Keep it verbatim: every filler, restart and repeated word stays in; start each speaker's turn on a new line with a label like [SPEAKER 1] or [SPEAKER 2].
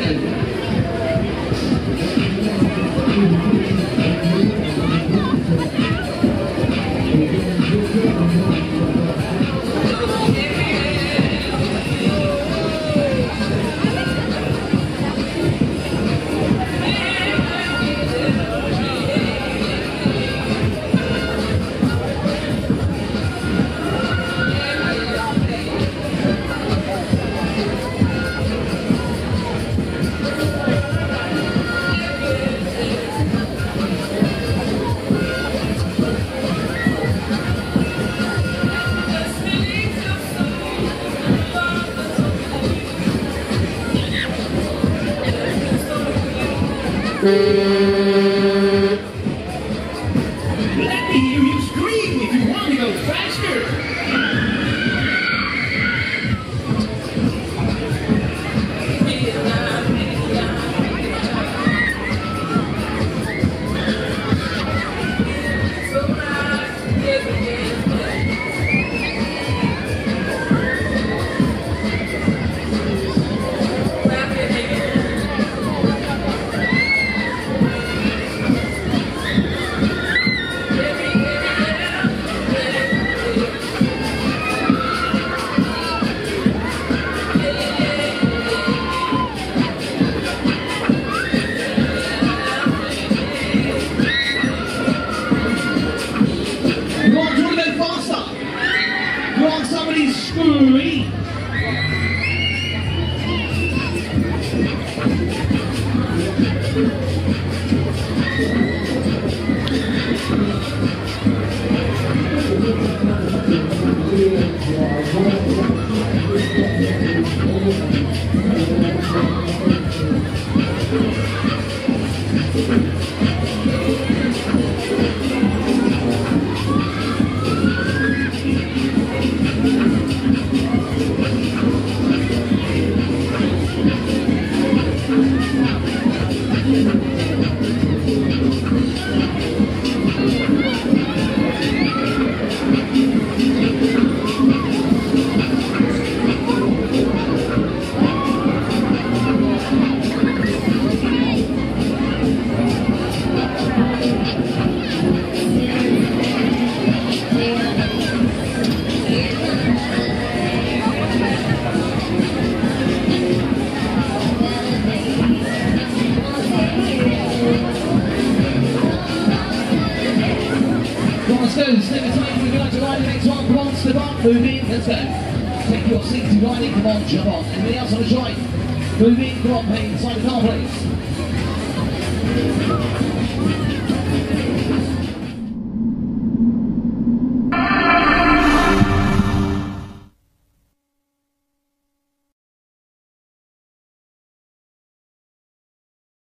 [SPEAKER 1] Let me hear you scream if you want to go faster.
[SPEAKER 2] Move in, let's go. Take your seat to riding, come on, jump on. Anybody else on the joint? Move in, come on, mate, inside the car, please.